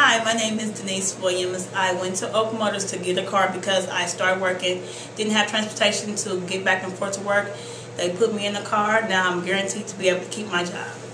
Hi, my name is Denise Williams. I went to Oak Motors to get a car because I started working, didn't have transportation to get back and forth to work. They put me in the car. Now I'm guaranteed to be able to keep my job.